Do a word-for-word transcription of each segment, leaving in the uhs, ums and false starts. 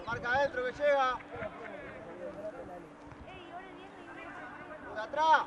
Marca adentro que llega. De atrás.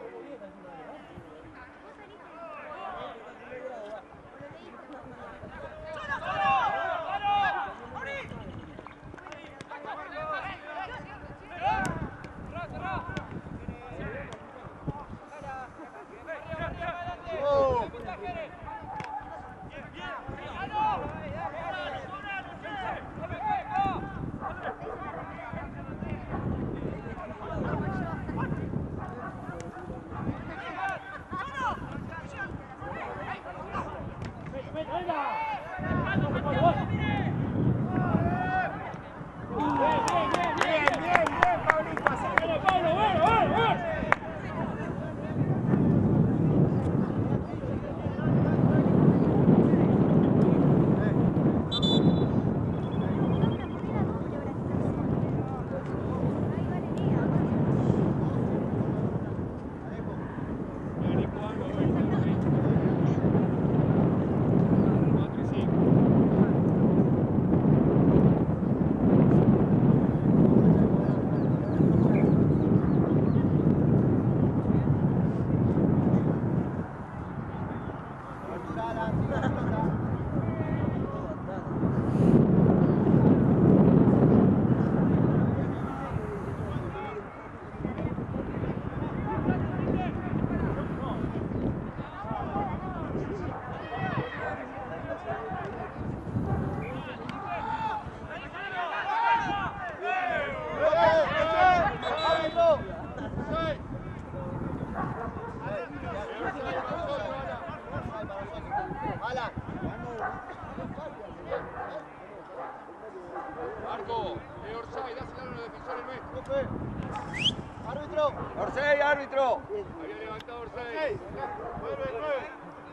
Marco, de Orsay, dáselo a los defensores nuestros. Árbitro. Orsay, árbitro. Había levantado Orsay. nueve, nueve.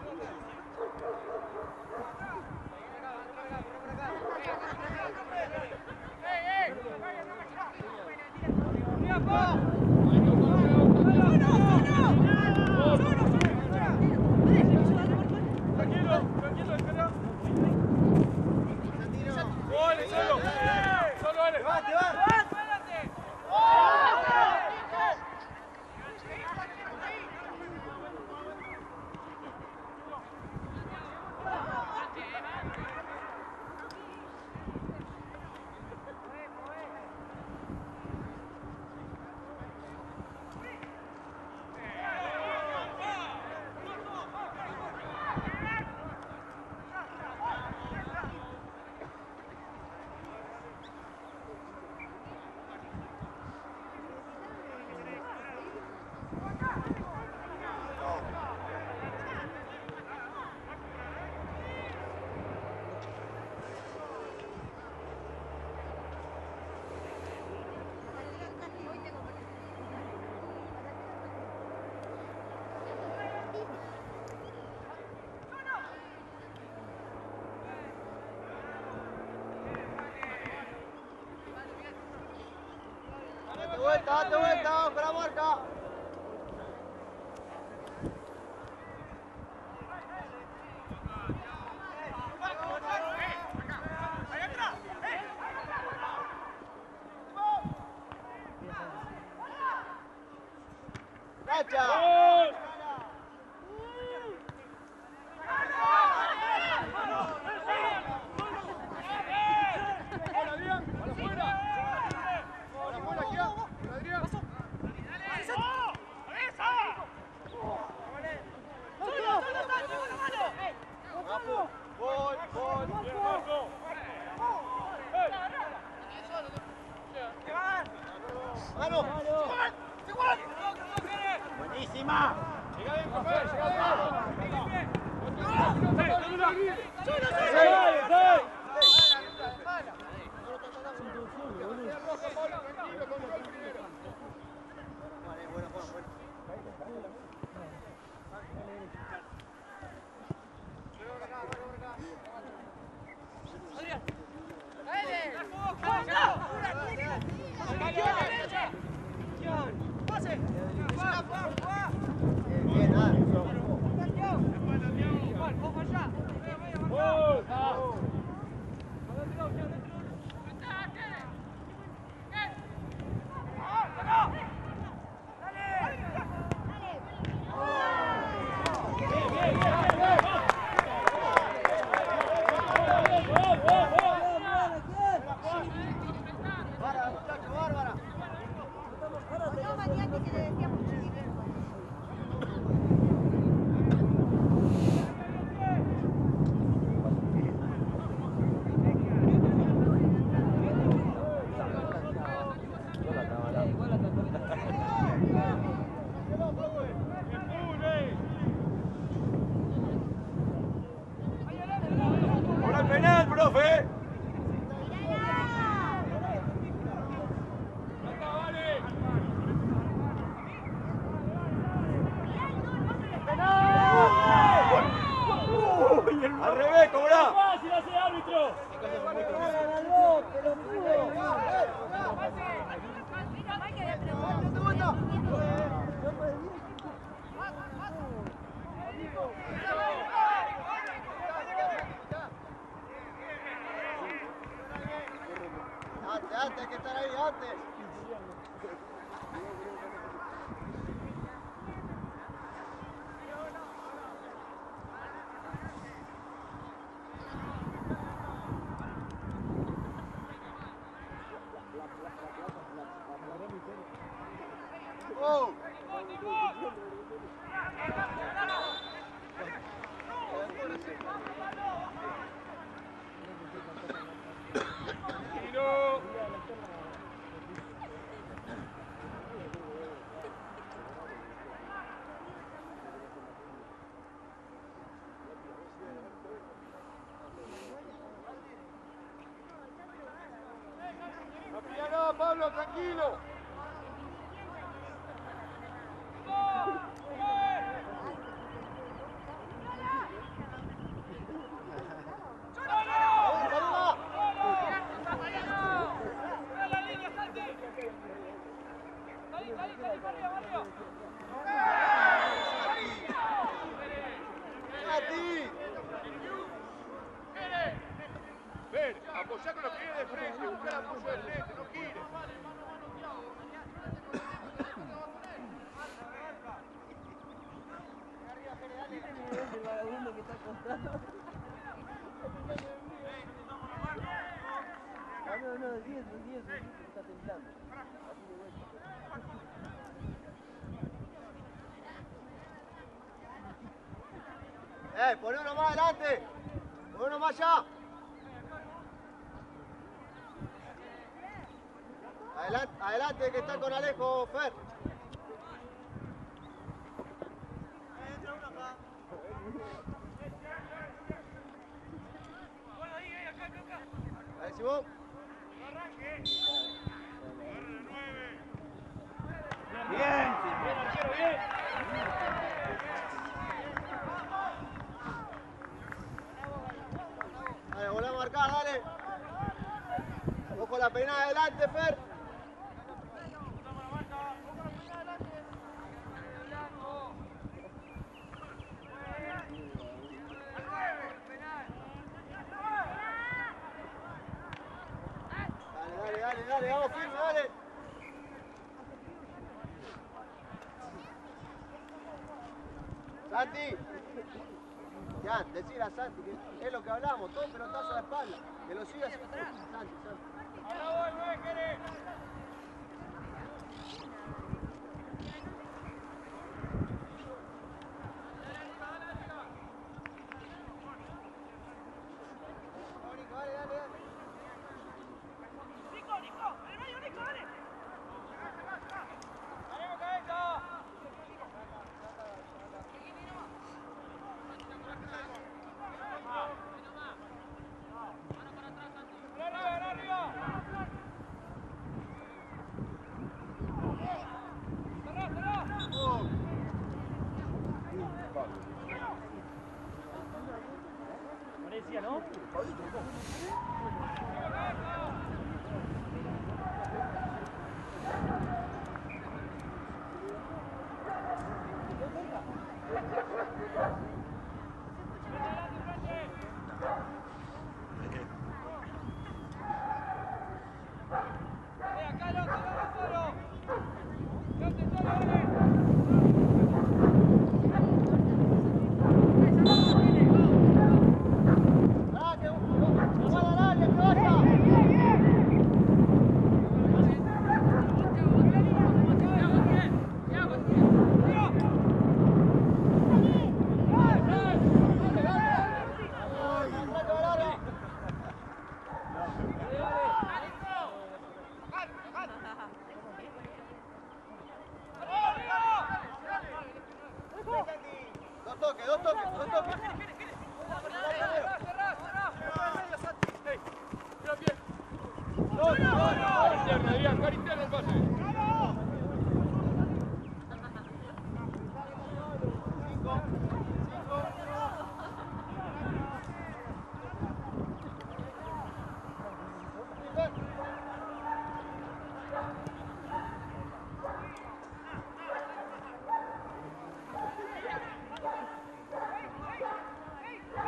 Date vuelta, date vuelta, vamos con la marca. ¡Cacha! Gol, gol. ¡Mano! ¡Buenísima! Llega bien, Rafael, llega bien. Bien, dale. ¡Gol! Adelante, hay que estar ahí antes. ¡Oh! No pilla nada, Pablo, tranquilo. Ven, apoyá con los pies de frente, busca el apoyo del frente, no gires. El vagabundo que está acostado. Ah, no, no, el diez, el diez, el diez que está temblando. Así de vuelta. ¡Eh, pon uno más adelante! ¡Pon uno más allá! Adelante, adelante que está con Alejo, Fer. A ver, Simón. Bien, quiero bien. Dale, volvemos a marcar, dale. Ojo la peinada adelante, Fer. Dale, dale, dale, vamos firme, dale. Santi. Ya, decir a Santi que es lo que hablamos, todo pelotazo a la espalda. Que lo siga haciendo. Santi, Santi. Ahora voy, voy, querés. Dale, dale, dale. Nico, Nico, en el medio, Nico, dale. ¡Ánimo, cabeza! ¡Arriba, arriba! ¡Cerrá, cerrá! Oh. Parecía, ¿no? Ah, que que va a darle, que vaya. Dos toques, dos toques, dos toques. Interno, Adrián, cara interno el pase. Cinco, cinco.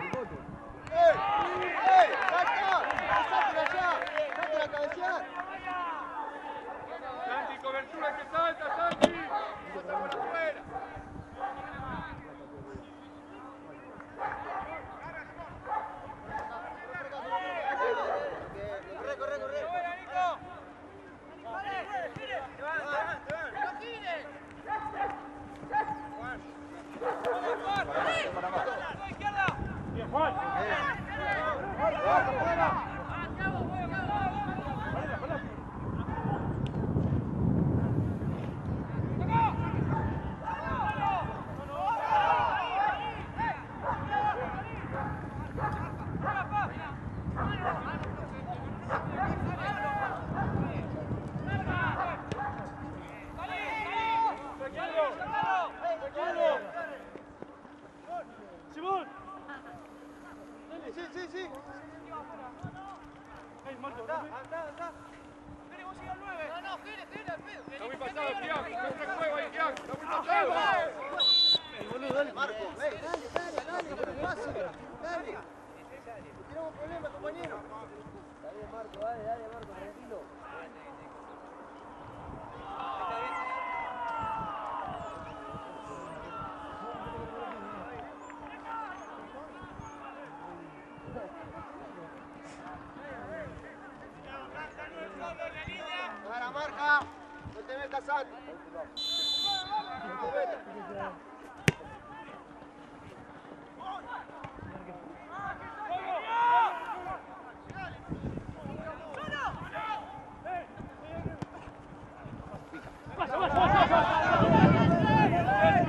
¡Ey! ¡Ey! ¡Saca! ¡Sáquela allá! ¡Sáquela a cabecear! Sube, que salta, Santi. Fuera. Corre, corre, corre. Bien, Juan. Simón. Sí, sí, sí. Ey, Marco, Anda, anda, anda. Está muy pasado, Kian. No juego ahí, Kian. Está muy pasado. Marco, ey, dale, dale, dale, no te pases. Dale. Tenemos un problema, compañero. Dale, Marco, dale, dale, Marco, tranquilo. A la marca. No te metas, Santi. No te metas. Pasa, pasa, pasa, pasa.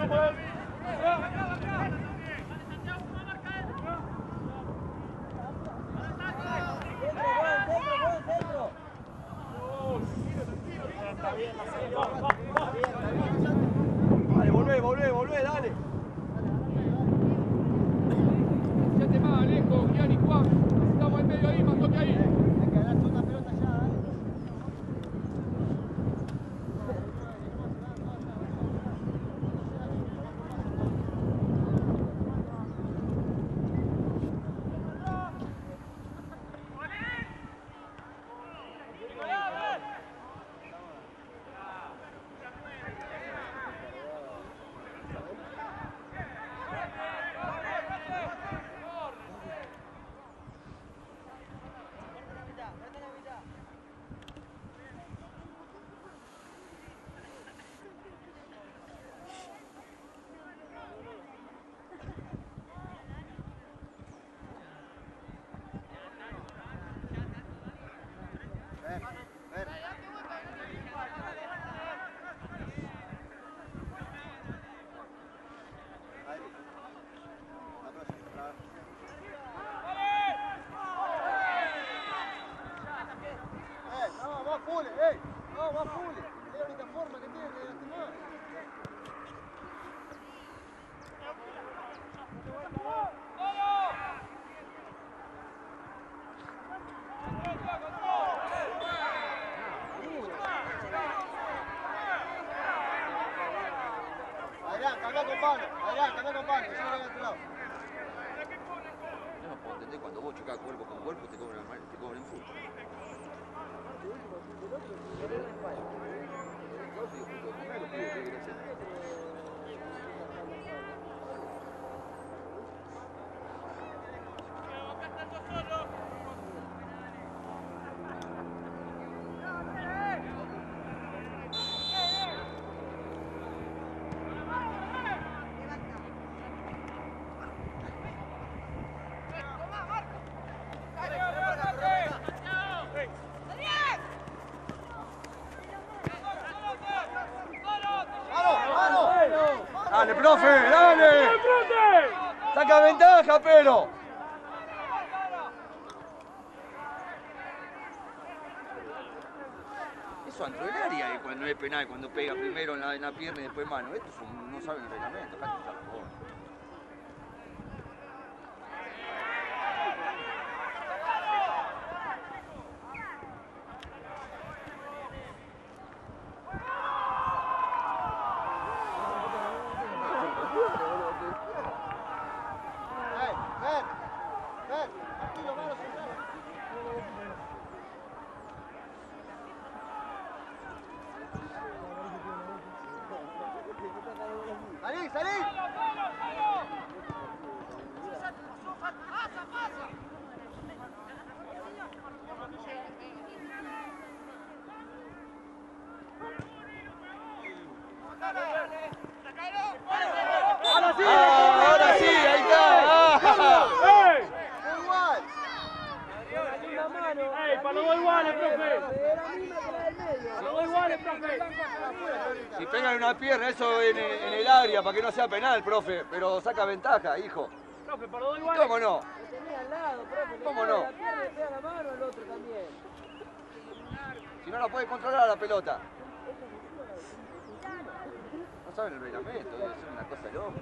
Dale, volvé, volvé, volvé, dale. Ya te más, Alejo, Kian y Juan. Estamos en medio ahí, más toque ahí. Hay que agarrar una pelota ya, dale. Ven, ven. Ahí. La próxima, otra vez. Eh, no, más full, eh. No, más full. Es la única forma que tiene de lastimar. Adrián, cambia con Pablo. Adrián, cambia con Pablo. Yo voy a otro lado. Yo no puedo entender cuando vos chocás cuerpo con cuerpo te cobran mal, te cobran fútbol. Yo digo, fútbol, ¿cómo lo pido? ¿Qué quiere hacer? Dale, profe, dale. Saca ventaja, pero. Eso dentro del área, eh, cuando es penal, cuando pega primero en la, en la pierna y después mano. Estos son- no saben el reglamento, acá está por favor. Eh, ven. Ven. Tranquilo, mano central. Ahora sí. Ah, ahora sí, ahí está. Ah. ¡Ey! Igual. Una mano. ¡Ey, para los dos iguales, profe! Era la misma que la del medio. ¡Para los dos iguales, profe! Si pegan una pierna, eso en, en el área, para que no sea penal, profe. Pero saca ventaja, hijo. Profe, para los dos iguales. ¿Cómo no? Lo tenía al lado, profe. Le ¿Cómo pega no? La pierna, le pega la mano al otro también. Si no la puede controlar a la pelota. No saben el reglamento, debe ser una cosa loca.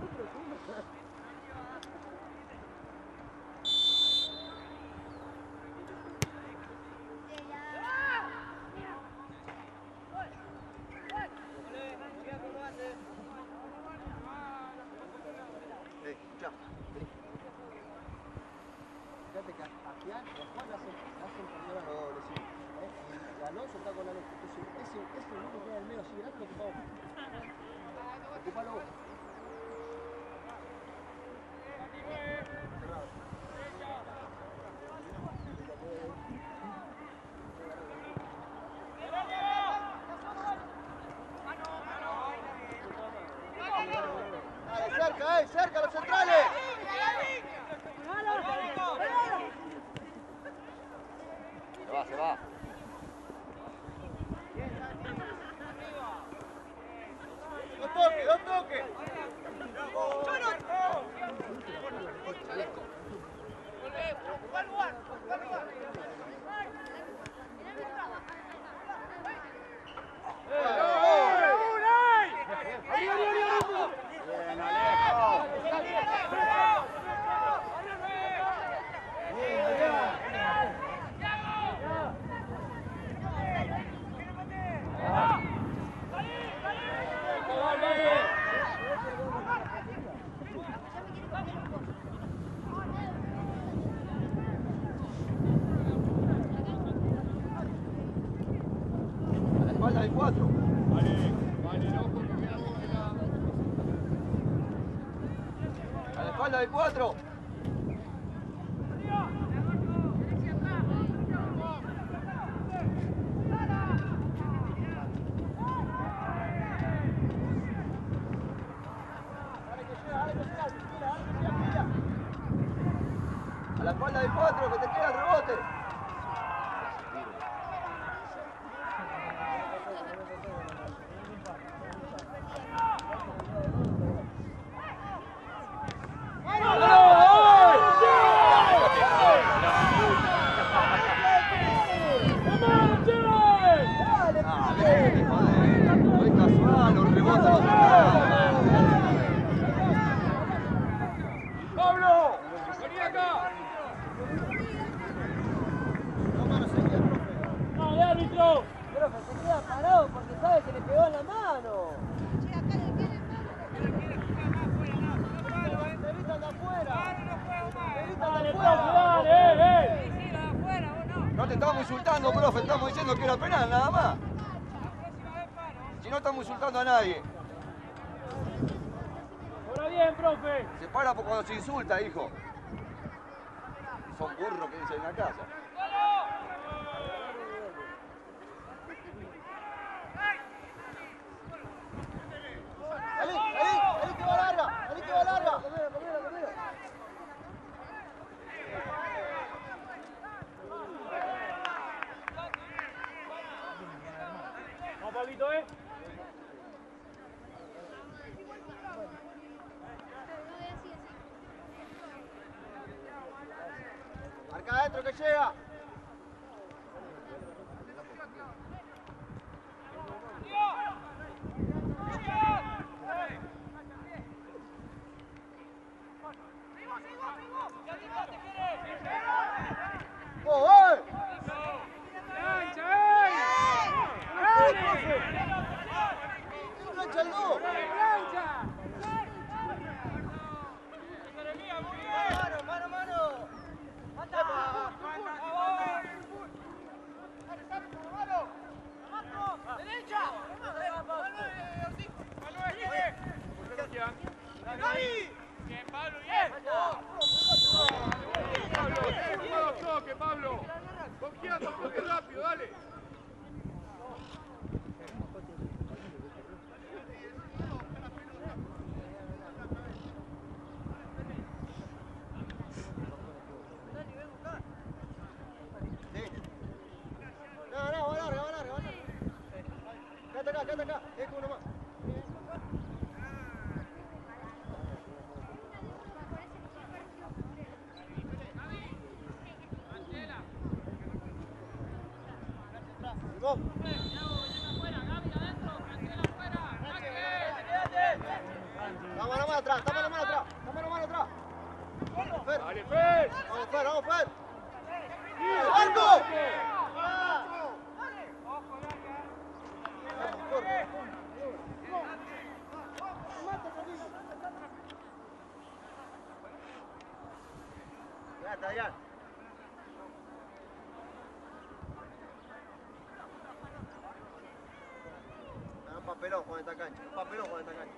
Eh, escuchá. Fíjate que aquí a Juan le hacen, le hacen perder a los dobles, sí. ¿Eh? Y Alonso está con la luz. Entonces, ese, ese uno que queda en el medio, así, mirá que lo ocupamos. Ocupalo vos. Dale, cerca, eh, cerca, los centrales. Se va, se va. Dos toques, dos toques. Bien, Alejo. A la espalda del cuatro. Vale, vale, no, porque me hago la... A la espalda del cuatro. A la espalda del cuatro, que te queda el rebote. Ah, déjate de joder. No es casual, los rebotes los sacaron. ¡Pablo! ¡Vení acá! No manos seguidas, profe. ¡No, de árbitro! Profe, se queda parado porque sabe que le pegó en la mano. Te gritan de afuera. Te gritan de ¡Dale, profe, afuera. dale! ¡Eh, eh! No te estamos insultando, profe, estamos diciendo que era penal, nada más. Si no estamos insultando a nadie. ¡Ahora bien, profe! Se para por cuando se insulta, hijo. Son burros que dicen en la casa. Salí, salí, salí que va larga. Salí que va larga. Comelo, comelo, comelo. Vamos, Pablito, ¿eh? Marca adentro que llega. ¡Oh, eh! ¡Eh, profe! ¡Plancha el dos! ¡Mano, mano, mano! Bien, Pablo, bien. Pablo, jugado toque, Pablo. Confiando, toque rápido, dale. quédate acá. Es con uno más. Vamos. Vamos a la mano atrás, estamos a la mano atrás, estamos a la mano atrás. Fer. Dale, Fer. Vamos, Fer, vamos, Fer. ¡Marco! Vamos, corre. Ya está, ya. Un papelón con esta cancha, un papelón con esta cancha.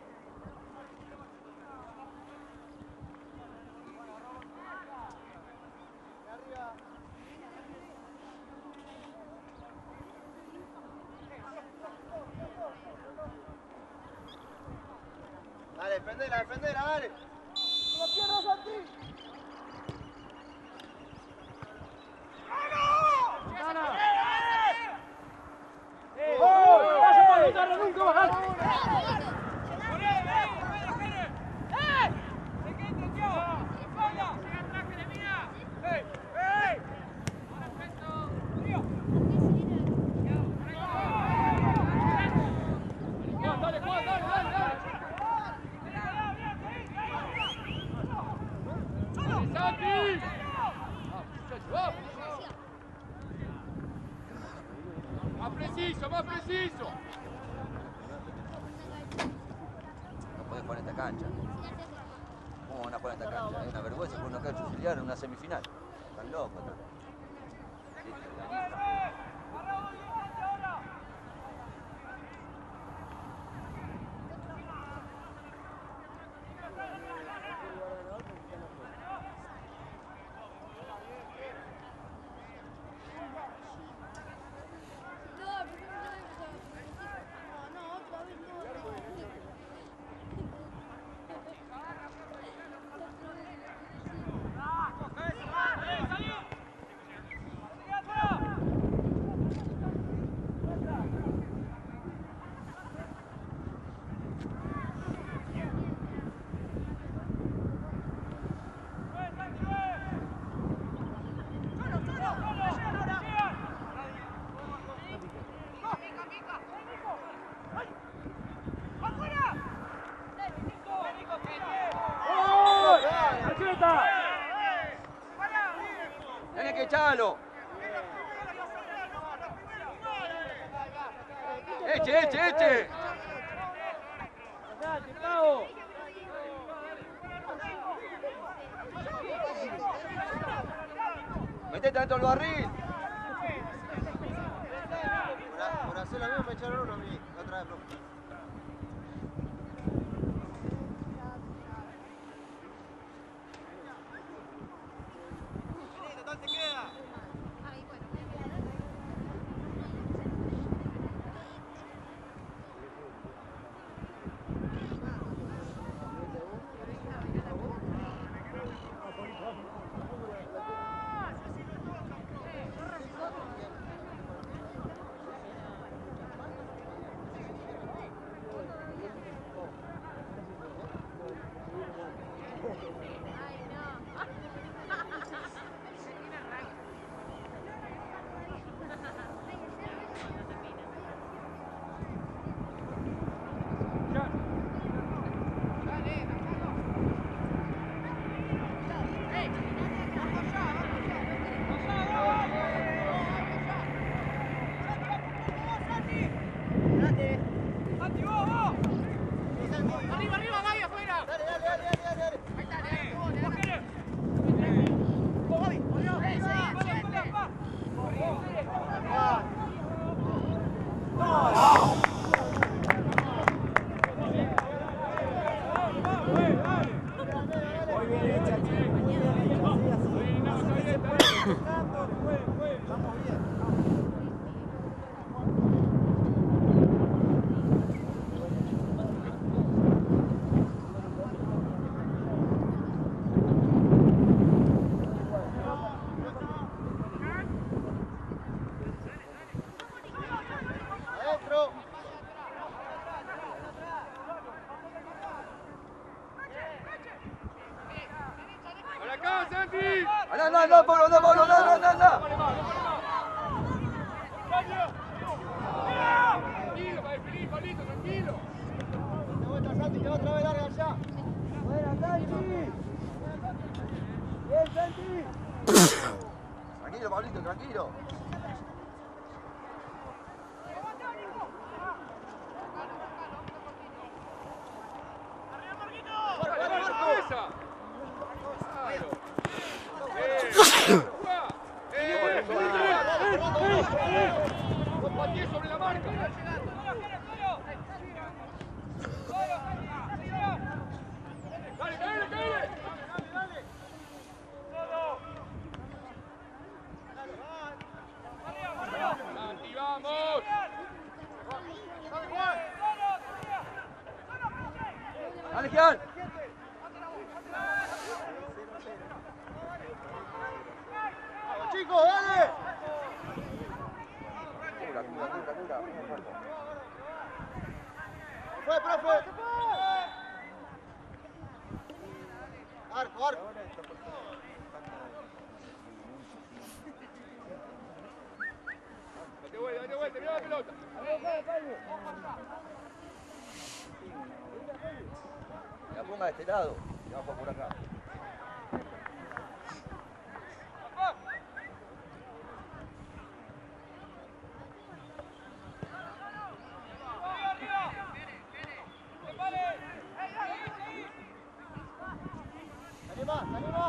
Dale, defendela, defendela, dale. ¡No la pierdas a ti! Más preciso, más preciso. No podés jugar en esta cancha. ¿Cómo van a jugar en esta cancha? Es una vergüenza jugar en una cancha auxiliar en una semifinal. Están locos. Tenés que echarlo. Eche, eche, eche. Metete dentro del barril. Por, por hacer la misma me echaron uno a mí, la otra vez, profe. anda, Pablo, anda, Pablo, anda, anda, anda. Tranquilo, para definir, Pablito, tranquilo. De vuelta, Santi, que otra vez larga allá. Buena, Santi. Bien, Santi. Tranquilo, Pablito, tranquilo. ¡Esa! ¡Claro! ¡Eh! ¡Eh! ¡Los pateé sobre la marca! ¡Dale, caele, caele! ¡Santi, vamos! Dale, Gian. Chicos, dale. Cura, cura, cura, cura. Fue, profe. Arco, arco. Date vuelta, date vuelta, mirá la pelota. La ponga de este lado y bajo por acá. Anima, anima.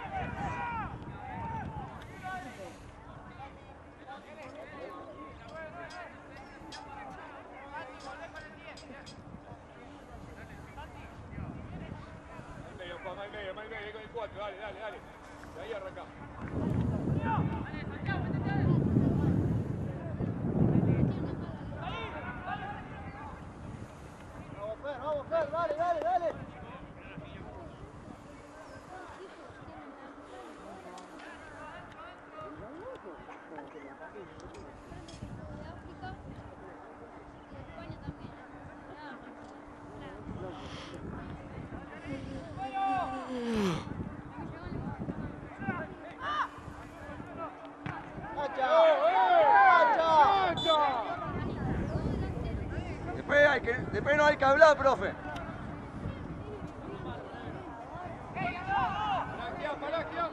Medio, pa, más medio, más medio, con el cuatro, dale, dale, dale. De ahí arranca. Vamos, Fer, vamos, Fer, dale, dale, dale. Después, hay que, después no hay que hablar, profe. Palaquia, Palaquia.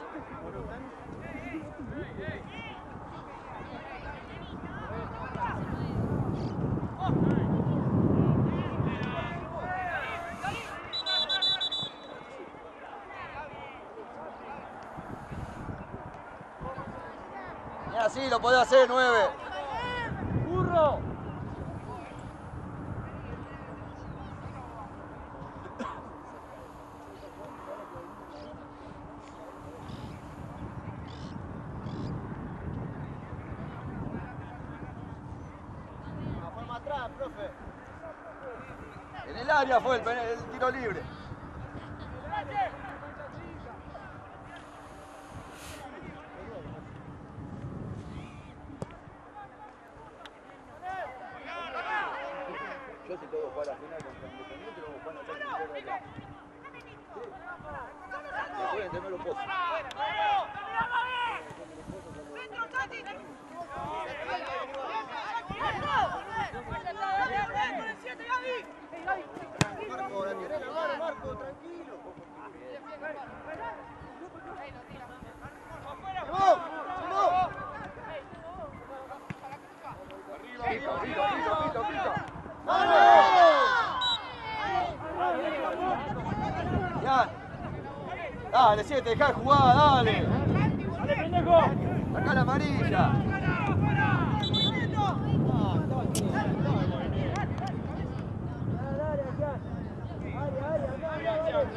Y así lo podés hacer, nueve. ¡Burro! La forma atrás, profe. En el área fue el, pen- el tiro libre. Yo si todo para la final contra Independiente, lo vamos a jugar en la de acá. Sí. Después de tener los pozos. Marco, la tiene en la mano, Marco, tranquilo. ¡Vamos! ¡Vamos! Arriba, arriba, arriba, Pito, pito, pito. Ya. Dale, siete, dejá de jugar, dale. ¡Dale, pendejo! Sacá la amarilla. Dale, dale, acá. Dale, dale, acá, dale, dale.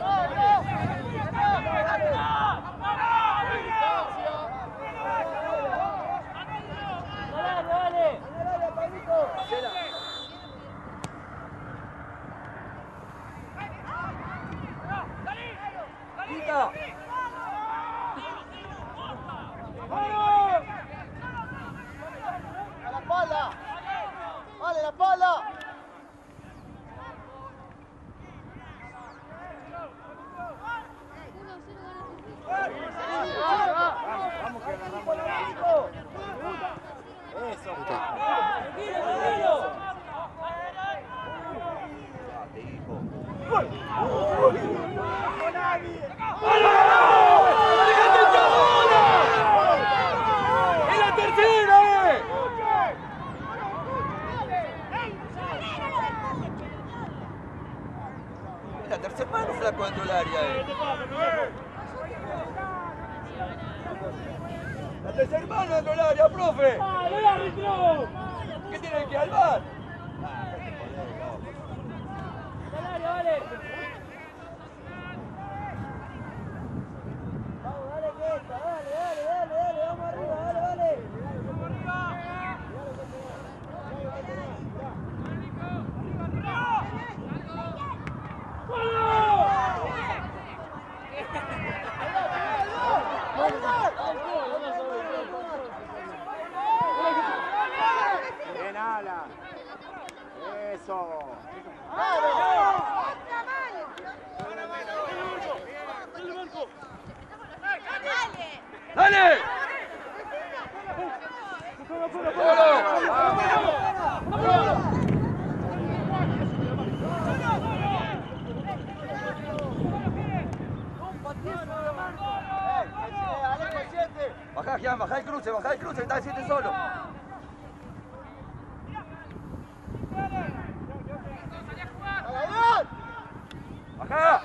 ¡Dale, dale! Dale, dale, Pablito. Quita. ¡A la espalda! ¡Vale, la espalda! uno cero gana. tercer mano, flaco, dentro del área. Eh. La tercer mano dentro del área, profe. ¡Dale, árbitro! ¿Qué tiene que ir al bar? ¡Dale, dale! Vamos, dale que esta, dale, dale, dale, dale, vamos arriba, dale, dale. Bien, ala. Eso. ¡Dale! Bajá, Gian, bajá el cruce, bajá el cruce, que está el siete solo. Bajá.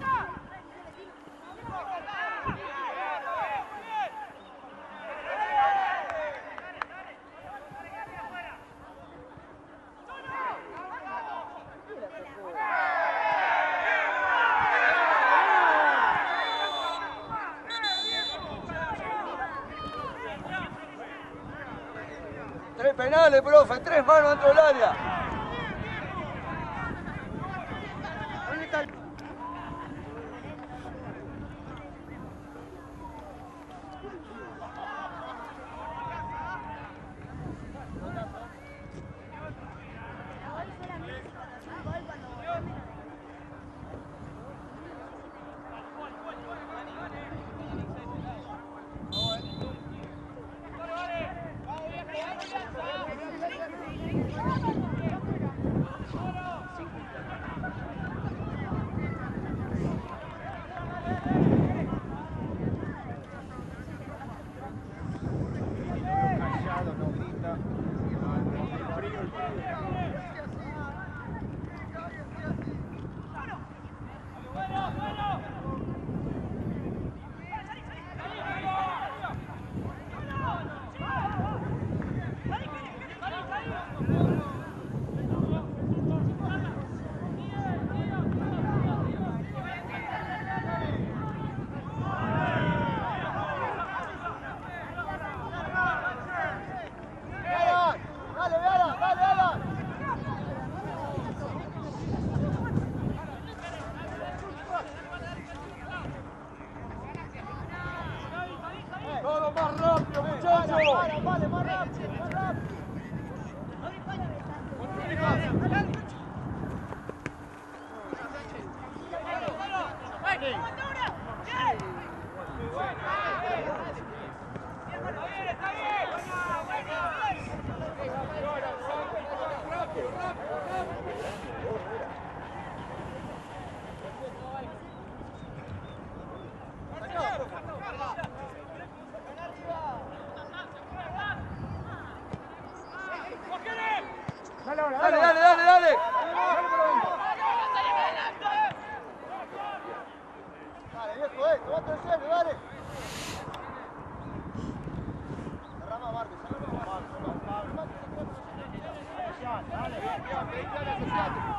Tres penales, profe, tres manos dentro del área. Todo más rápido, muchachos. Vale, vale, más rápido, más rápido. Dale, dale, dale, dale. Dale, viejo, eh, tomate el centro, dale. Derrama Marcos, derrama Marcos. Dale, dale, asociate.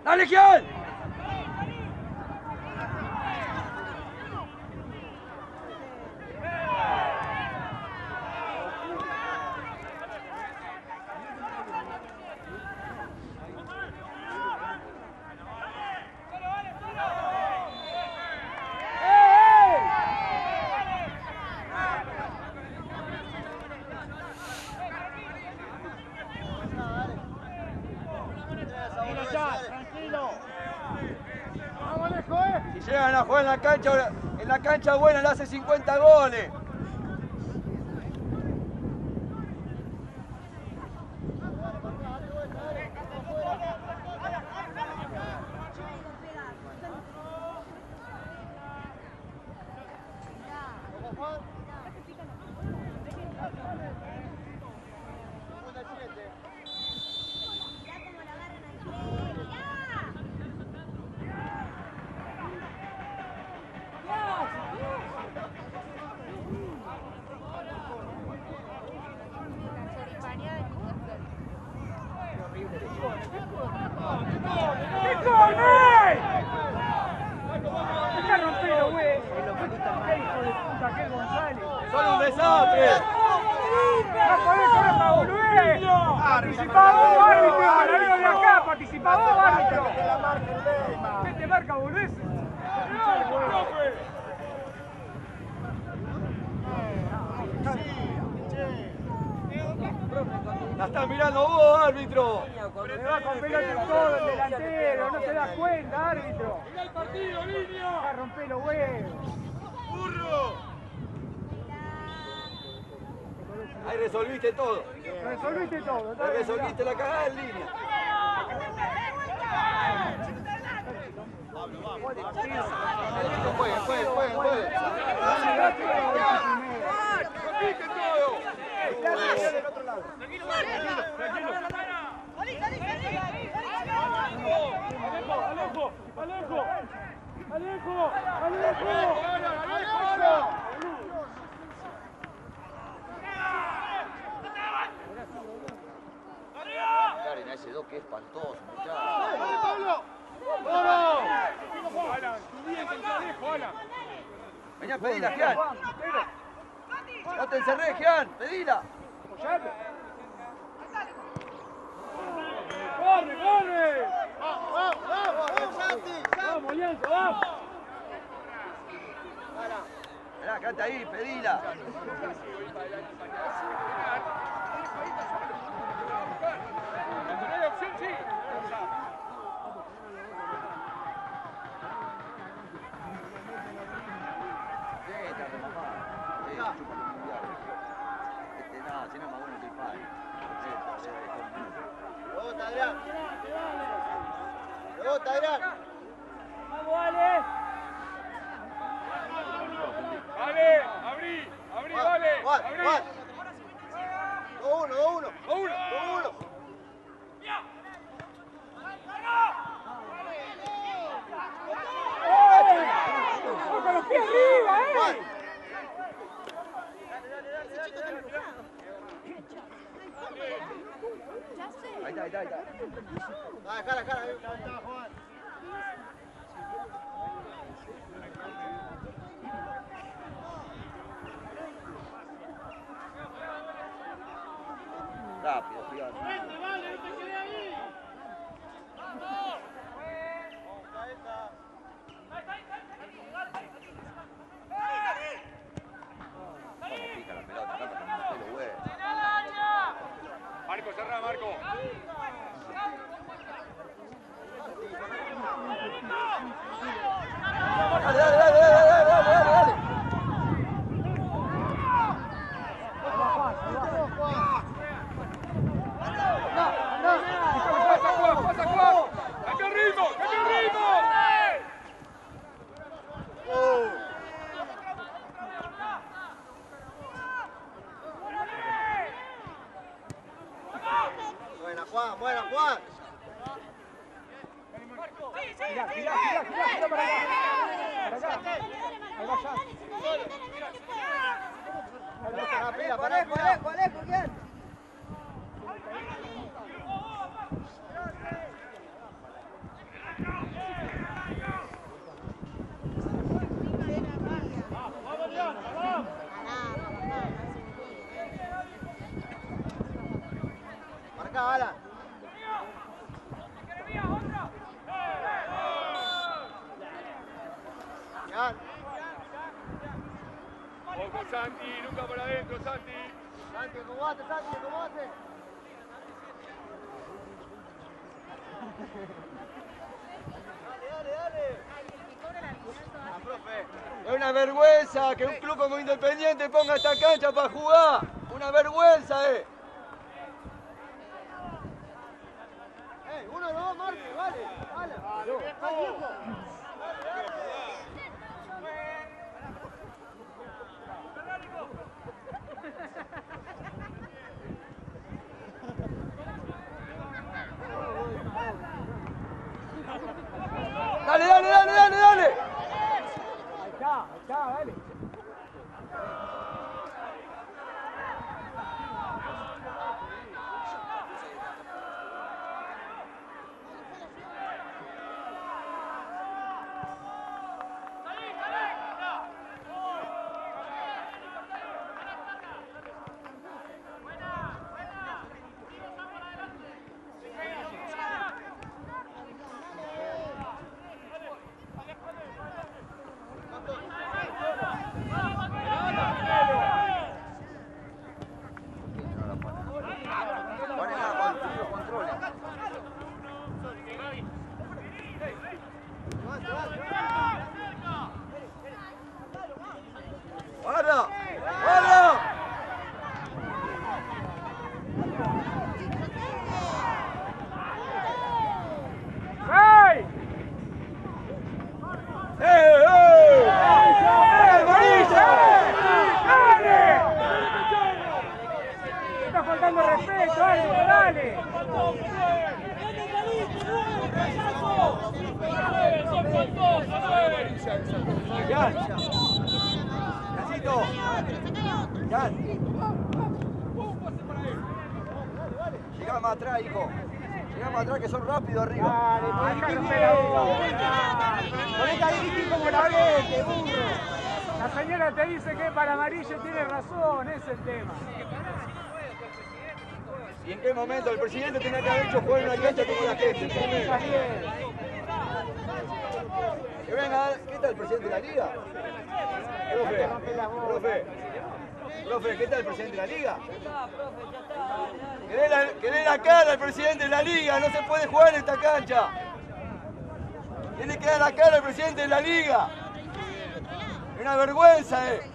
¡Dale, Gian! Si llegan a jugar en la cancha, en la cancha buena le hace cincuenta goles. ¡Son un desastre! ¡No podés correr para volver! ¡Participá vos, árbitro! ¡La veo de acá! ¡Participá vos, árbitro! ¿Qué te marca, volvés? ¡La estás mirando vos, árbitro! Se va con pelota en todo el delantero, no te das cuenta, árbitro. ¡Mira el partido, niño! Va a romper los huevos. ¡Burro! Ahí resolviste todo. Resolviste todo. Ahí resolviste la cagada en línea. Jueguen, jueguen, jueguen, jueguen. ¡Piquen todo! ¡Alejo! ¡Alejo! ¡Alejo! ¡Alejo! Karen, a ese dos que es espantoso, muchachos. Vení, pedila, Gian. No te encerrés, Gian, pedila. ¡Corre, corre! ¡Vamos, Alianza, vamos! Mirá, canta ahí, pedila. Este nada, si no es más bueno que el padre. ¡Rebota, Adrián! ¡Rebota, Adrián! ¡Vamos, Ale! ¡Vale! ¡Abrí! ¡Abrí, vale! ¡Juan, ¡Abrí! Juan! ¡dos uno, dos uno! ¡A uno! ¡dos uno! ¡Con los pies arriba, eh! Ahí está, ahí está, ahí está. ¡Ah, cara, cara! Ahí está, Juan. Rápido, Gian. Pica la pelota, canta con el pelo, güey. Marco, cerrá, Marco. Dale, dale, dale, dale, dale, dale, dale, dale. ¡Pasa, Juan! ¡Pasa, Juan! ¡Cambia el ritmo! ¡Cambia el ritmo! Buena, Juan, buena, Juan. Girá, girá, girá, girá, girá para acá. Para acá. Ahí va ya. Pará, pila, pará, pará. acá, Alan. Ya. Ojo Santi, nunca por adentro, Santi. Santi, acomodate, Santi, acomodate. Dale, dale, dale. Ah, profe. Es una vergüenza que un club como Independiente ponga esta cancha para jugar. Una vergüenza, eh. Eh, uno, dos, marque, vale. Vale. Vale, está viejo. Dale, dale, dale, dale, dale. Ahí está, ahí está, dale. ¡Guarda! ¡Guarda! ¡Hey! ¡Eh, eh! ¡Eh, ¡Amarilla! ¡Dale! Te está faltando respeto, algo, dale. ¡Yan! ¡Yancito! ¡Yan! Llegá más atrás, hijo. Llegá más atrás que son rápidos arriba. Ponete a dirigir como la vete, burro. La señora te dice que para amarillo tiene razón, ese es el tema. ¿Y en qué momento el presidente tenía que haber hecho jugar en una cancha como la gente? Que venga, ¿qué tal el presidente de la liga? Profe, profe, profe, ¿qué tal el presidente de la liga? Que dé la, que dé la cara al presidente de la liga, no se puede jugar en esta cancha. Tiene que dar la cara al presidente de la liga. Es una vergüenza, eh.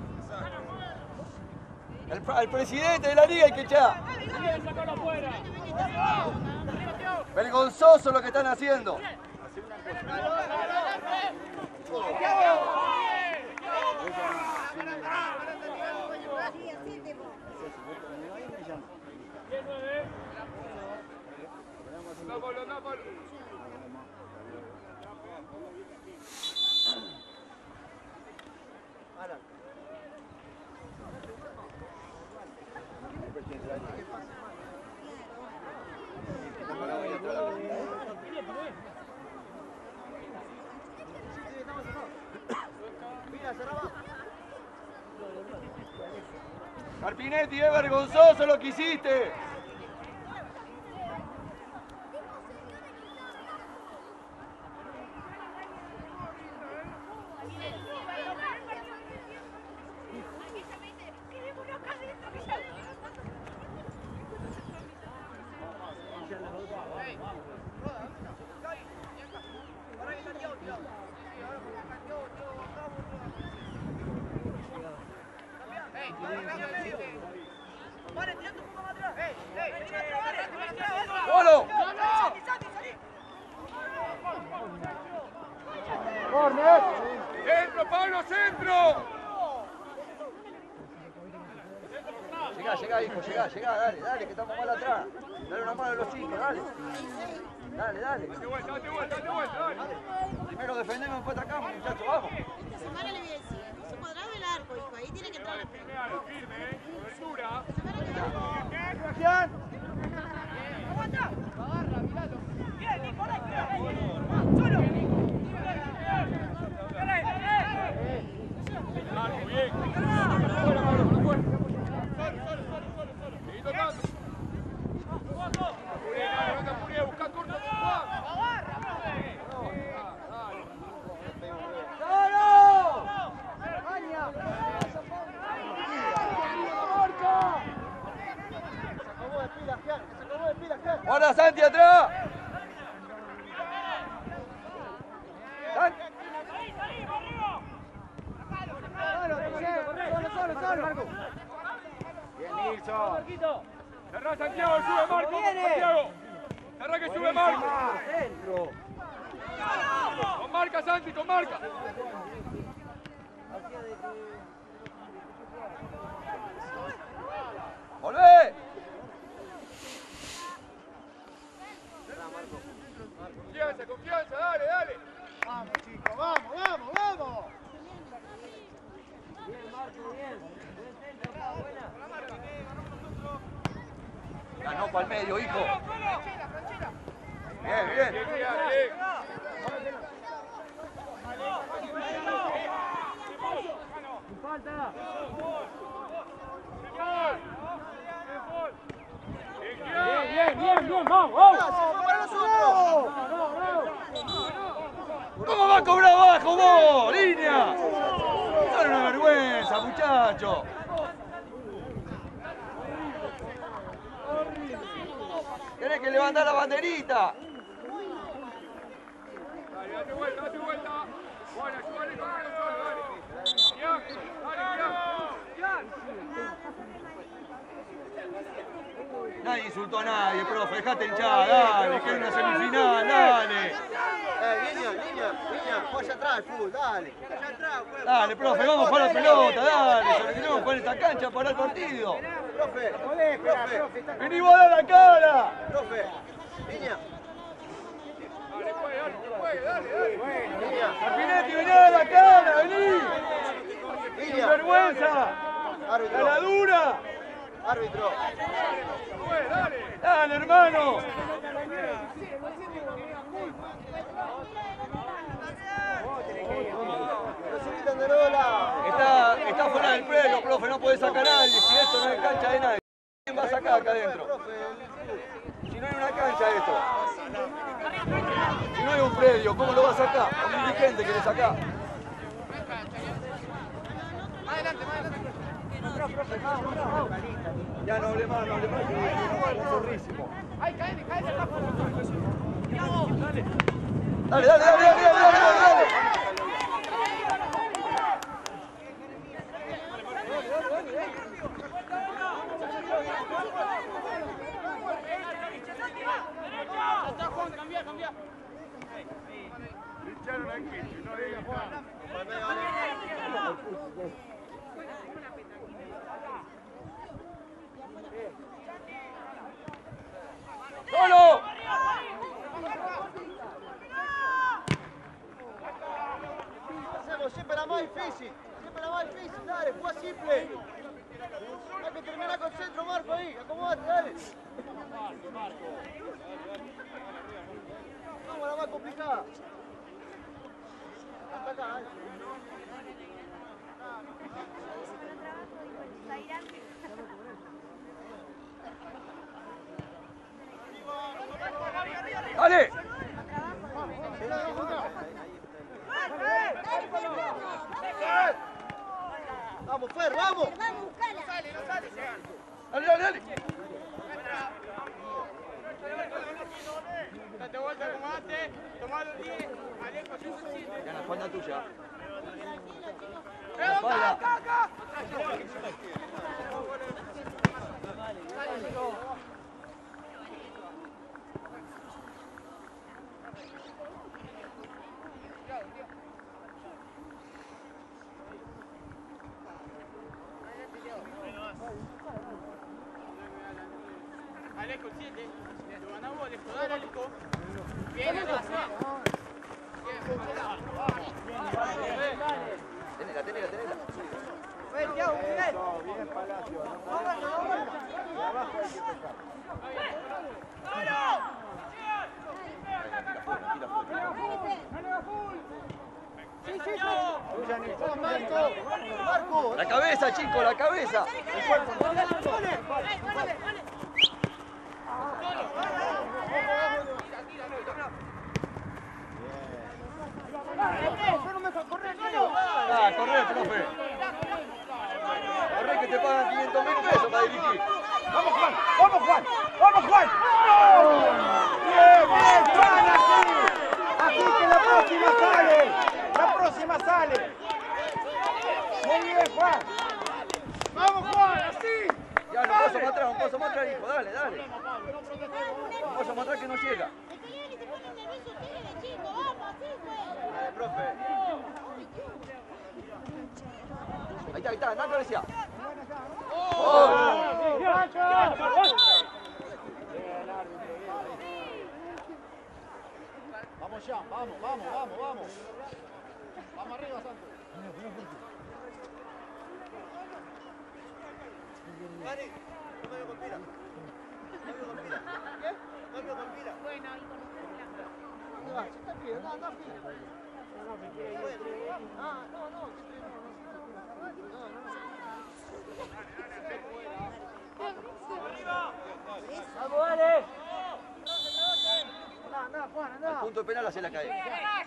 Al, al presidente de la liga hay que echar. Vergonzoso lo que están haciendo. Nápolo, Nápolo. Carpinetti, es vergonzoso lo que hiciste. ¡Golo! ¡Corner! ¡Centro, Pablo, centro! Llegá, llegá, hijo, llegá, llegá, dale, dale, que estamos mal atrás. Dale una mano a los chicos, dale. Dale, dale. Date vuelta, date vuelta, date vuelta, dale. Primero defendemos, después atacamos, muchachos, vamos. Esta semana le voy a decir, no se podrá ver el arco, hijo, ahí tiene que entrar la pelota. Claro, firme, eh. Cobertura. Sebastián. Marco, bien. Fuera, Pablo, fuera. Seguí tocando. Guarda Santi atrás. Santi. Solo, solo, solo. Bien, Nilsson. Cerrá, Santiago, sube Marco. Santiago. Cerrá que sube Marco. Dentro. Con marca, Santi, con marca. ¡Volvé! Confianza, confianza, dale, dale. Vamos, chicos, vamos, vamos, vamos. Bien, Marco, bien. Buen centro, pa, buena. Ganó para el medio, hijo. Bien, bien. Bien, bien. Falta. Bien, bien, bien, bien, vamos, vamos. ¡Para nosotros! ¿Cómo va a cobrar abajo vos, línea? Son una vergüenza, muchachos. Tenés que levantar la banderita. Dale, date vuelta, date vuelta. Bueno, ayúdale con el solo, dale. Bien, dale, bien. Nadie insultó a nadie, profe. Dejate hinchar, dale, que es una semifinal, dale. Eh, niña, niña, niña, vaya atrás el fútbol, dale. Vaya atrás, juega. Dale, profe, vamos a jugar la pelota, dale. Se lo tenemos que poner esta cancha para el partido. Profe, profe, Vení vos a dar la cara. profe, niña, Dale, juegue, dale, juegue, dale, dale. niña, Martinetti, vení a dar la cara, vení. Sin niña. vergüenza. Árbitro, La dura. árbitro. Juegue, dale. Dale, hermano. No se quitan de rola. Está, está fuera del predio, profe, no puede sacar a nadie. Si esto no es cancha de nadie, ¿quién va a sacar acá adentro? Profe, Si no hay una cancha esto. Si no hay un predio, ¿cómo lo va a sacar? A un dirigente que le saca. Ya no hable más, no hable más, que es zorrísimo. Dale, dale, dale, dale, dale, dale, dale. Hincharon al Kichi, no digas nada. ¡Solo! hacemos siempre la más difícil. Siempre la más difícil, dale, juega simple. Hay que terminar con centro, Marco, ahí. Acomódate, dale. Vamos a la más complicada. Hasta acá, dale. ¡Dale! Vamos, Fer, vamos. ¡Dale, dale, dale! Date vuelta, acomodate, tomalo el diez, Alejo, Ya la espalda tuya. ¡Eh, acá, acá, acá! Alejo, el siete. Lo ganamos, Alejo. Dale, Alejo. Bien, Alejo. Tenela, tenela, tenela. Ven, Tiago, ven. Bien, Palacio. Vámonos, vámonos. De abajo hay que tocar. Sí, sí, sí. Vamos, Marco. Marco. La cabeza, chico, la cabeza. El cuerpo. Dale, dale. Ah, corre, profe. Corre que te pagan quinientos mil pesos para dirigir. ¡Vamos, Juan! ¡Vamos, Juan! ¡Vamos, Juan! ¡No! a mostrar que no llega. Se pelean y se ponen nerviosos ustedes, chicos. Vamos, así, pues. Dale, profe. Ahí está, ahí está, Nacho decía. Vamos ya, vamos, vamos, vamos, vamos. Vamos arriba, Santos. Dani, no me con pila. No me con pila. ¿Qué? No me con pila. Bueno, y con ustedes la... ¿Dónde vas? Está pie, anda, anda, pie. Ah, no, no, ¿qué te no, no, no. ¡Vamos, dale! Anda, anda, Juan, anda. Al punto de penal hace la calle.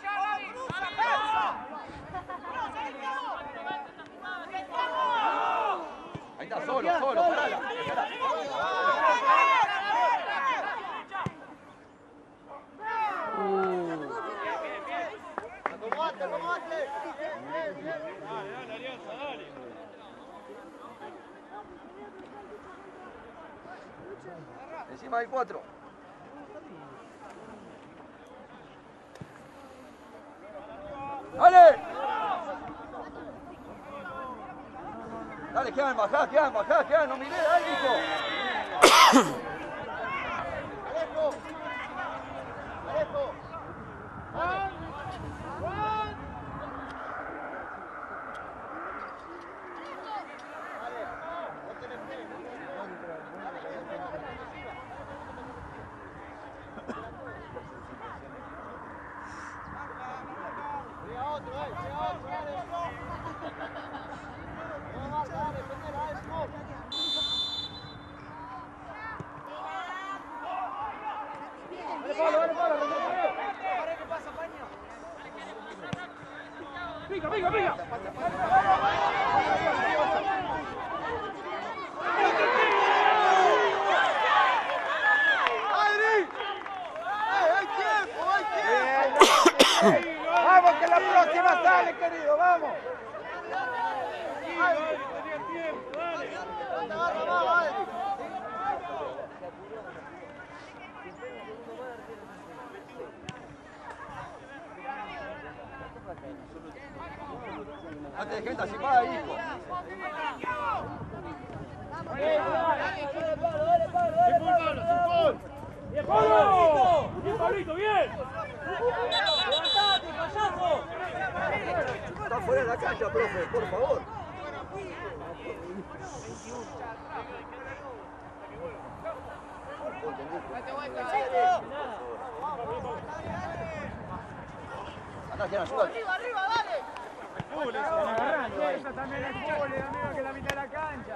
Ahí está, solo, solo, parala. Acomodate, acomodate. Bien, bien. Dale, dale, Alianza, dale. Encima hay cuatro. ¡Dale! Dale, quedan, bajá, quedan, bajá, quedan, no miré, dale, hijo. Alejo. Alejo. Juan. Juan. Dale. No tenés fe. Llega otro, eh. Llega otro, dale. Vamos, dale, penela, dale, Simón. ¡Dale, Pablo, dale, Pablo! ¡Para que pasa, paño! ¡Pica, pica, pica! ¡Hay tiempo, hay tiempo! ¡Vamos, que la próxima sale, querido! ¡Vamos! Dale, tenía tiempo, dale. ¡Te agarra más, Adri! Antes de gente así va, hijo. ¡Dale, Pablo, dale, Pablo, dale, Pablo! ¡Bien, Pablo! ¡Bien, Pablito, bien! ¡Levantate, payaso! Está fuera de la cancha, profe, por favor. Andá, Tiana, ayúdale. ¡Arriba, arriba, dale! Agarrando, esa también es fútbol, es amigo que la mitad de la cancha.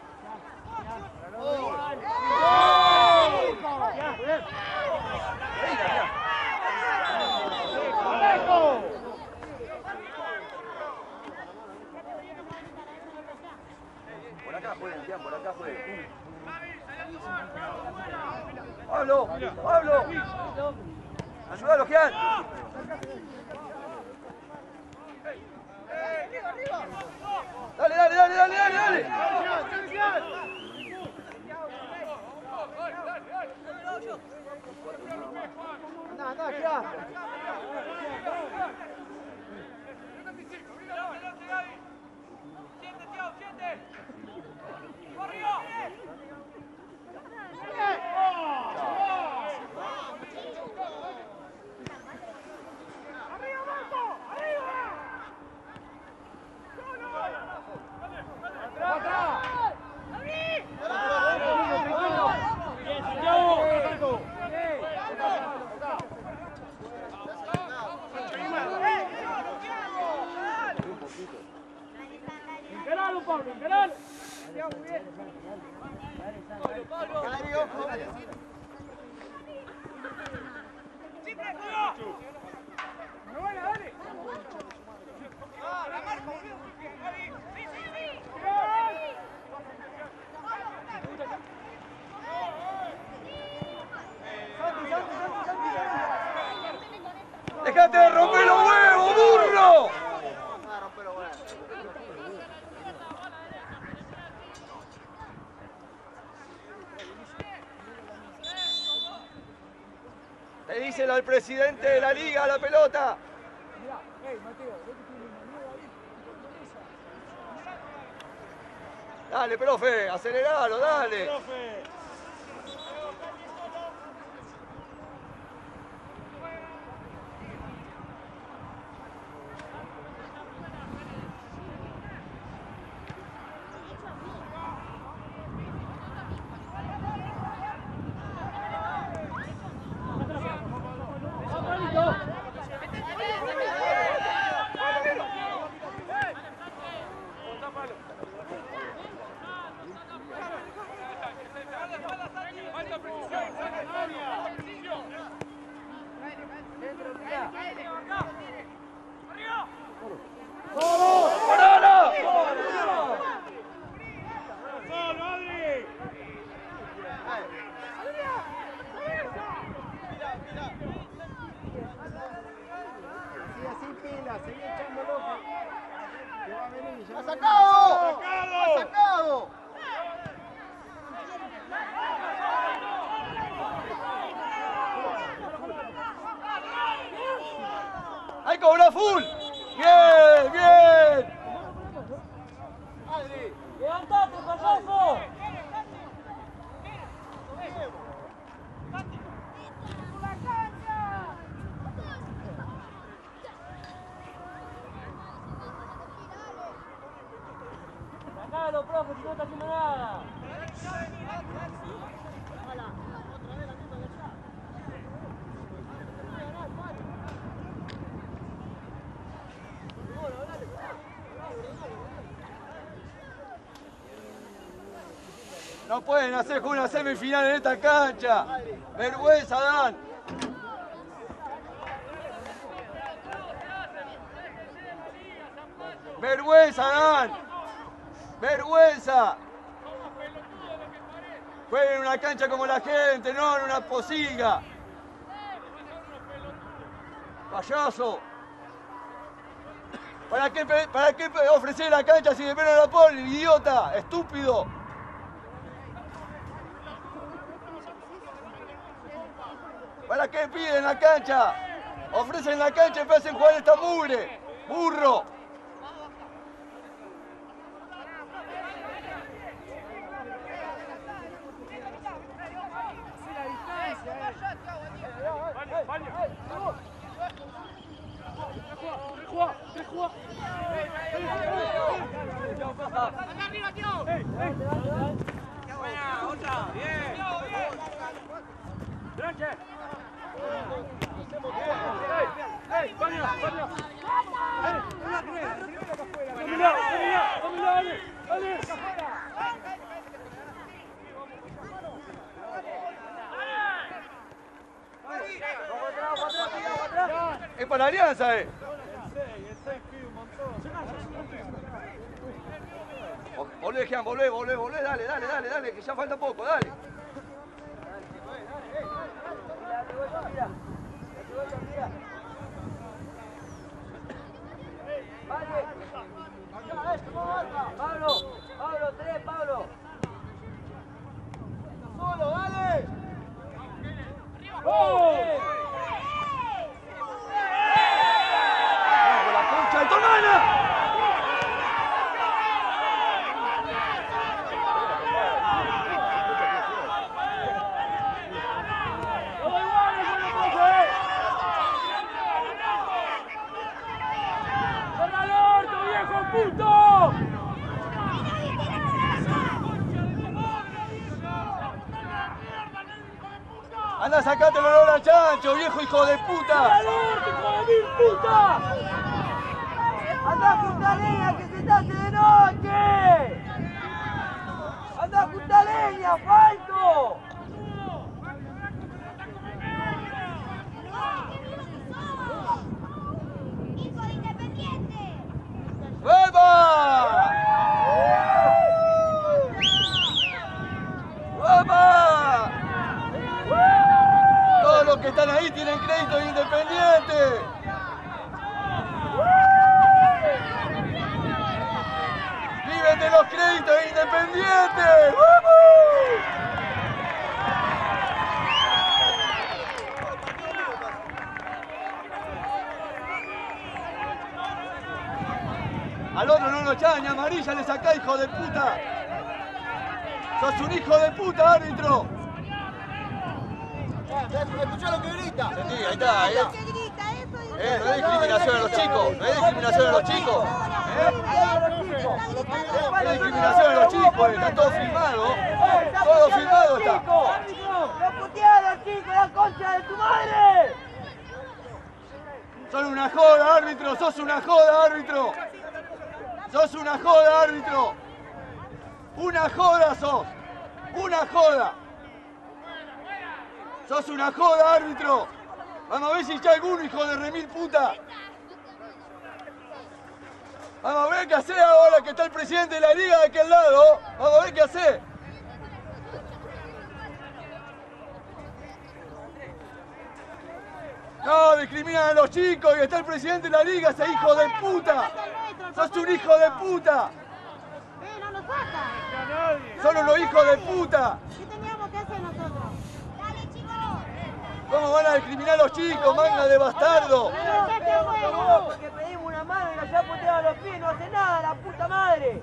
Por acá jueguen, Tian, por acá jueguen. Pablo, Pablo. Ayúdalo, Gian. Dale, dale, dale, dale, dale, dale. Anda, anda, Gian. ¡Encaralo, Pablo, encaralo! Adri, ojo. ¡Buena, dale! ¡Dejate de romper los huevos, burro! Ah, rompe los huevos. Pedíselo al presidente de la liga, la pelota. Dale, profe, aceleralo, dale. Profe. ¡Ha sacado! ¡Ha sacado! ¡Ahí cobró full! ¡Bien, bien! ¡Adri! ¡Levantate, payaso! Sacalo, profe, si no está haciendo nada. No pueden hacer una semifinal en esta cancha. Vergüenza dan. Vergüenza dan. Vergüenza. Jueguen en una cancha como la gente, no en una posilga. Payaso. ¿Para qué, para qué ofrecer la cancha si después no la ponen, idiota? Estúpido. ¿Para qué piden la cancha? Ofrecen la cancha y me hacen jugar esta mugre. ¡Burro! Es para la Alianza, eh. Volvé, Jean, volvé, volvé, volvé, dale, dale, dale, dale, que ya falta poco, dale. Pablo, Pablo, tres, Pablo. ¡Solo, dale! ¡Oh! ¡Vamos, la concha de tu hermana! ¡Puto! Anda, sacate el olor a chancho, viejo hijo de puta. ¡Al norte, hijo de mil puta! ¡Anda junta leña que se te hace de noche! ¡Anda junta leña, falto! ¡Hijo de Independiente! ¡Vamos! ¡Vamos! Todos los que están ahí tienen crédito de Independiente. ¡Viven de los créditos de Independiente! ¡Vamos! Al otro no lo echan, ni amarilla le sacá, hijo de puta. Sos un hijo de puta, árbitro. Escuchá lo que grita. Sí, ahí está, ahí está. Eh, no es discriminación a los chicos, no es discriminación a los chicos. ¿Eh? No es discriminación a los chicos, eh. Está todo filmado. Todo filmado está. ¡Lo putearon, chicos! ¡La concha de tu madre! Son una joda, árbitro, sos una joda, árbitro. Sos una joda, árbitro. Una joda sos. Una joda. Sos una joda, árbitro. Vamos a ver si está alguno, hijo de remil puta. Vamos a ver qué hace ahora que está el presidente de la liga de aquel lado. Vamos a ver qué hace. No, discriminan a los chicos y está el presidente de la liga, ese hijo de puta. Sos un hijo de puta. Eh, no nos saca. Son unos hijos de puta. ¿Qué teníamos que hacer nosotros? Dale, chicos. ¿Cómo van a discriminar a los chicos, manga de bastardo? Porque pedimos una mano y nos ha puteado los pies, no hace nada, la puta madre.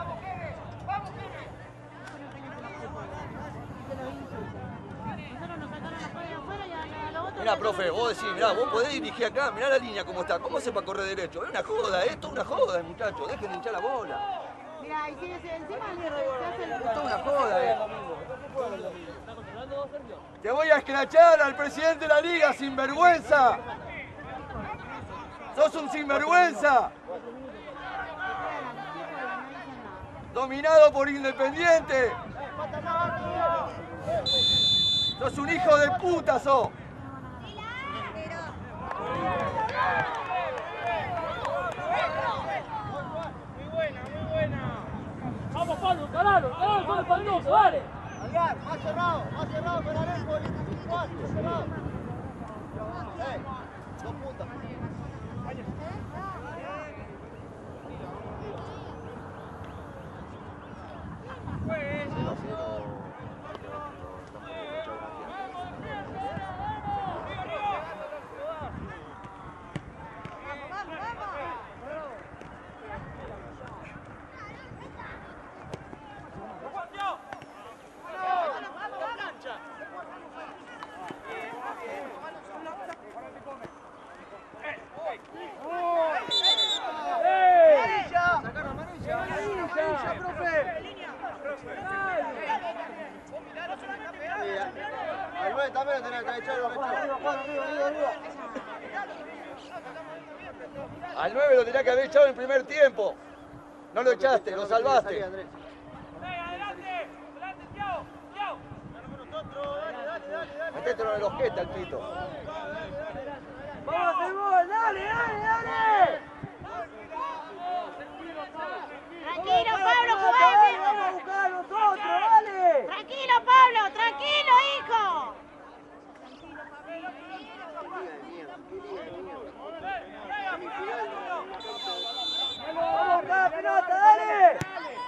Mirá, profe, vos decís, mirá, vos podés dirigir acá, mirá la línea cómo está, ¿cómo se va a correr derecho? Es una joda, esto es una joda, muchachos, dejen de hinchar la bola. Mira, y si encima se hace el... Esto es una joda, eh. Te voy a escrachar al presidente de la liga, sinvergüenza. Sos un sinvergüenza. Dominado por Independiente. Sos un hijo de puta, sos. Vamos, Pablo, carajo, carajo, son espantosos, dale. Aliar, más cerrado, más cerrado con Areco y cuatro, cerrado. Eh, dos puntas. También lo tenés que echar, lo Al nueve lo tenías que haber echado en el primer tiempo. No lo echaste, lo salvaste. Adelante, adelante, Tiago, Tiago. Metételo en el ojete al pito. ¡Vamos a hacer gol! ¡Dale, dale, dale! Tranquilo, Pablo, ¡Vamos jugá. a buscar a nosotros, dale! Tranquilo, Pablo, tranquilo, hijo. ¡Vamos a buscar la pelota, dale!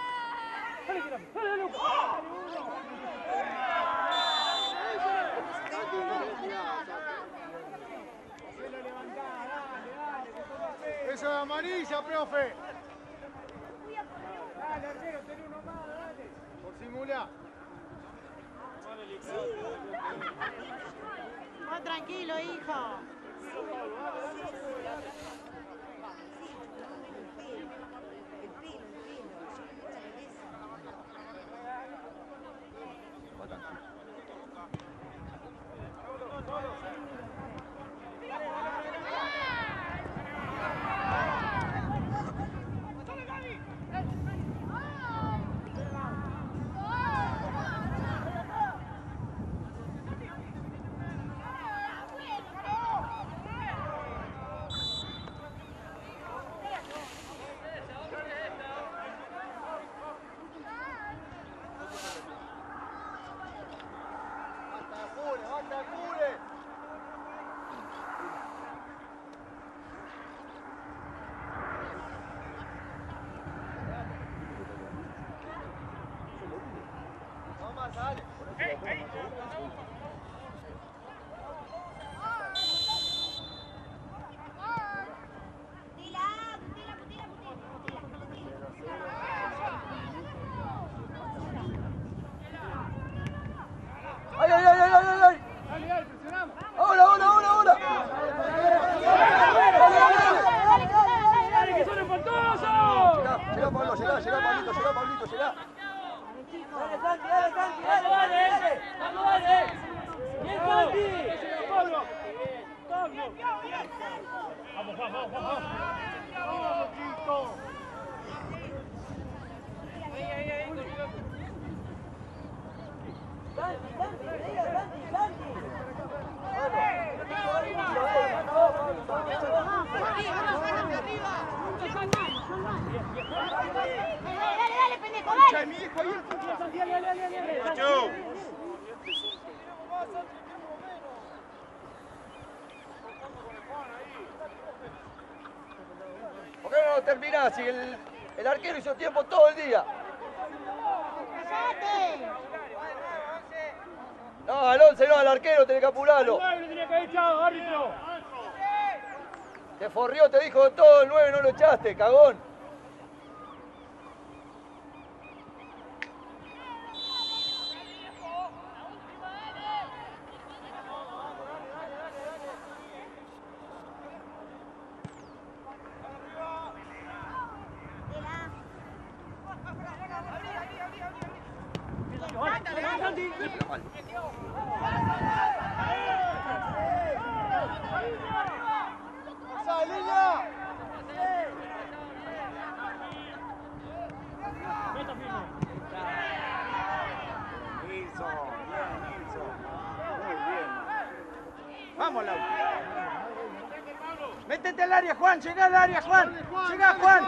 Eso de amarilla, profe. Dale, arquero, ten uno más, dale. Por simular. Vos tranquilo, hijo. Pablo. Vamos, vamos, vamos. Vamos, Chito. Ahí, ahí, ahí. Santi, Santi, venga, Santi, Santi. Dale, dale, pendejo, dale. Mi hijo ahí. Dale, dale, dale. Nacho. ¿Por qué no lo terminás si el, el arquero hizo tiempo todo el día? ¡Cállate! No, al once no, al arquero tenés que apurarlo. nueve lo tenía que haber echado, árbitro. Te forrió, te dijo todo, el nueve no lo echaste, cagón. ¡Esa línea! Vamos, Lau. Métete al área, Juan, llegá al área, Juan. Llegá, Juan.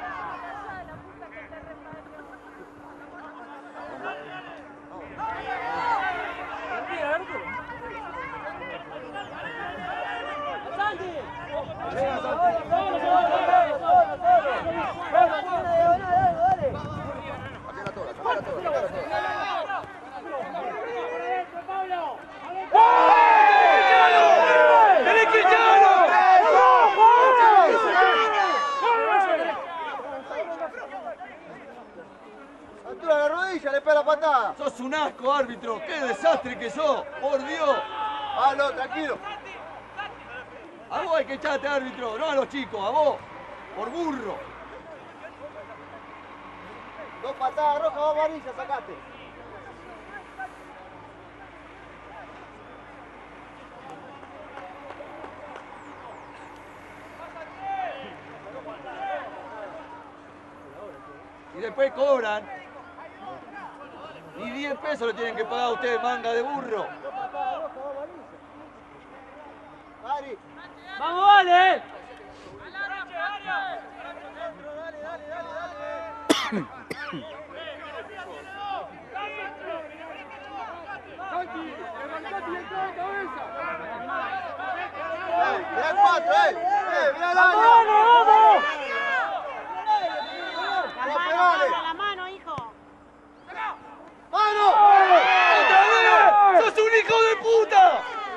¡Tenés que echarlo! Altura de la rodilla, le pega la patada. Sos un asco, árbitro. ¡Qué desastre que sos! ¡Por Dios! Pablo, tranquilo. A vos hay que echarte, árbitro, no a los chicos, a vos. Por burro. Dos patadas rojas, dos amarillas, sacate. Y después cobran. Ni diez pesos le tienen que pagar a ustedes, manga de burro. Ari. ¡Vamos, vale! Santi, arrancate y entra de cabeza. Eh, mirá cuatro, eh. Eh, mirá el área. ¡Vamos! La No, mano, pegale. mano, la mano, hijo. ¡Mano! ¡Otra vez! ¡Sos un hijo de puta!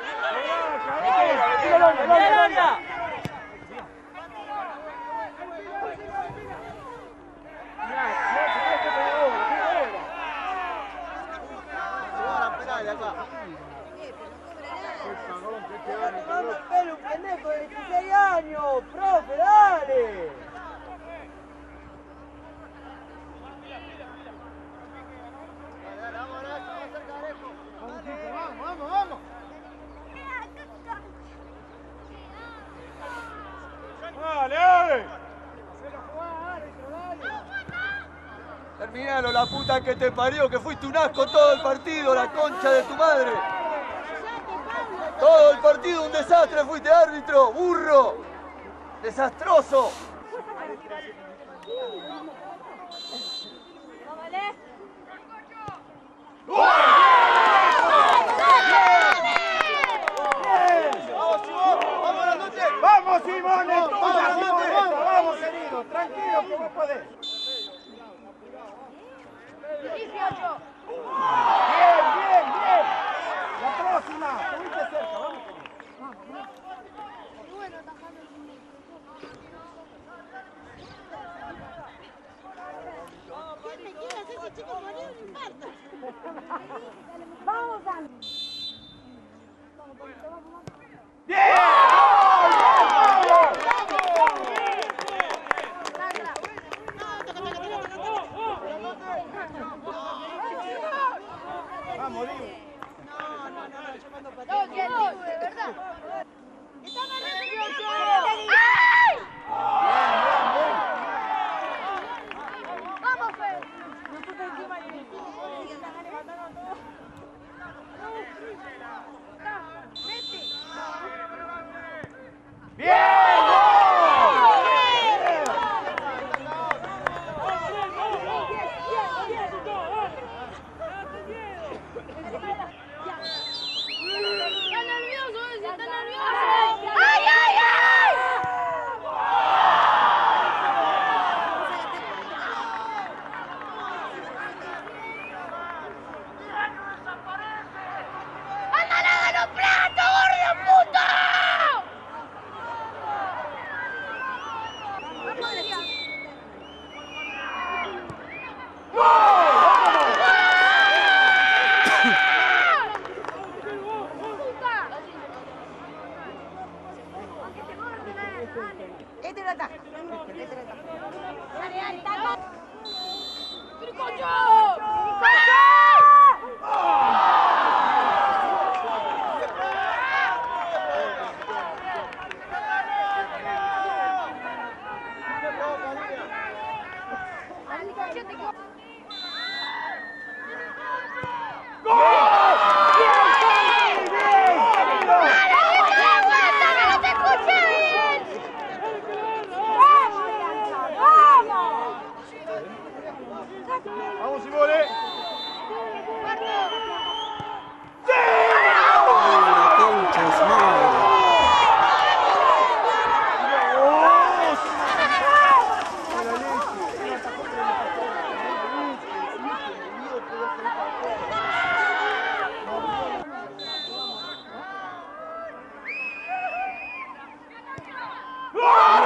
Jugaron penales acá. Está tomando el pelo un pendejo de dieciséis años. Profe, dale. Dale, dale, vamos, Nacho, vamos cerca de Arejo. Vamos, chicos, vamos, vamos, vamos. Dale, dale. Terminalo, la puta que te parió, que fuiste un asco todo el partido, la concha de tu madre. Todo el partido un desastre, fuiste árbitro, burro. Desastroso. Vamos, Simón, Vamos, vamos, vamos, Simón, vamos. vamos, querido, tranquilo que vos podés. Bien, bien, bien. La próxima, estuviste cerca, vamos. ¿Quién me quiere hacer ese chico morir un infarto? Vamos, Diego. No, no, no, yo mando patada. Este lo ataja. Este lo ataja. Dale, dale, taco. ¡Tricocho! Vamos, Simone. Concha de su madre. ¡Oh!